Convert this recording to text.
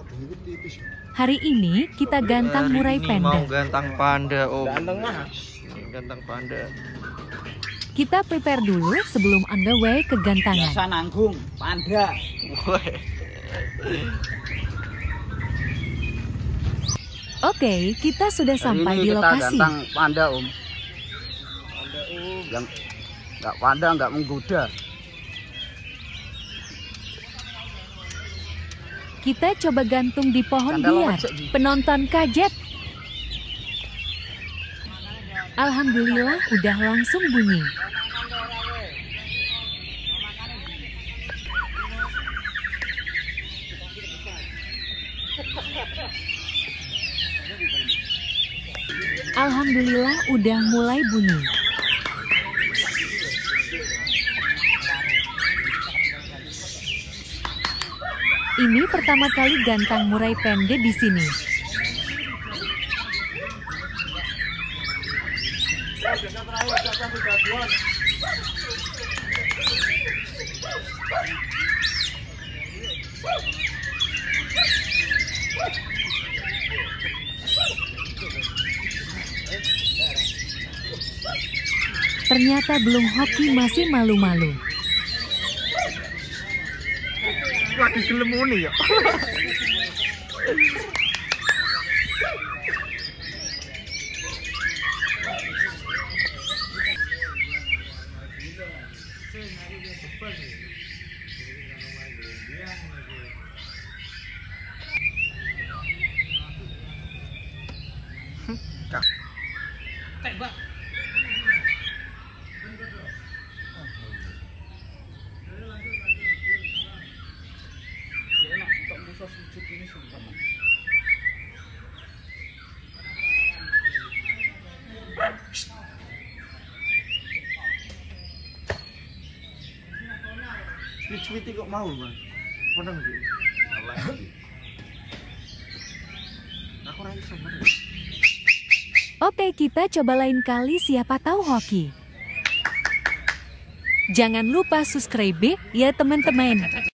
Hari ini kita gantang murai panda. Mau gantang panda, Om. Ganteng panda. Kita prepare dulu sebelum on the way ke gantangan. Biasa nanggung panda. Oke, kita sudah sampai di Kita lokasi. gantang panda, Om. Yang nggak panda, nggak menggoda. Kita coba gantung di pohon Sandal biar ojek, Ji. penonton kaget. Alhamdulillah udah langsung bunyi. Alhamdulillah udah mulai bunyi. Ini pertama kali gantang murai panda di sini. Ternyata belum hoki, masih malu-malu. Lagi gelemuni ya. Tembak. Cuit-cuiti kok mau, Mas? Padang iki. Aku ra iso bener. Oke, kita coba lain kali, siapa tahu hoki. Jangan lupa subscribe ya teman-teman.